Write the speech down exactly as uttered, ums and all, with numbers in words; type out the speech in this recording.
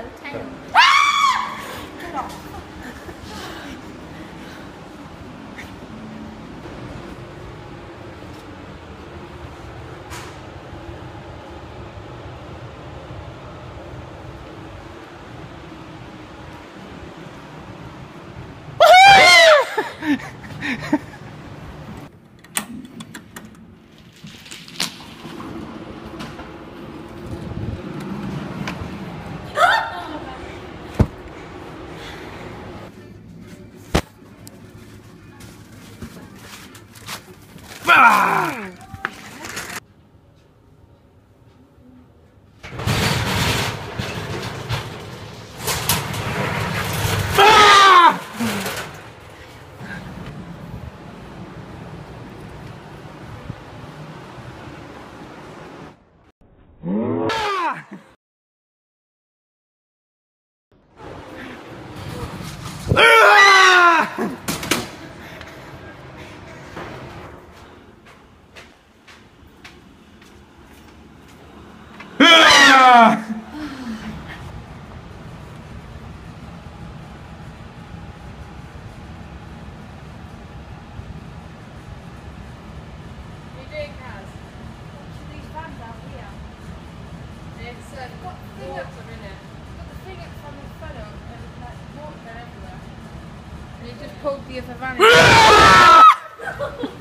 tail. Get off. It's uh, got the thing up in it. Got the thing up from the photo and like water everywhere. And it just pulled the other van in.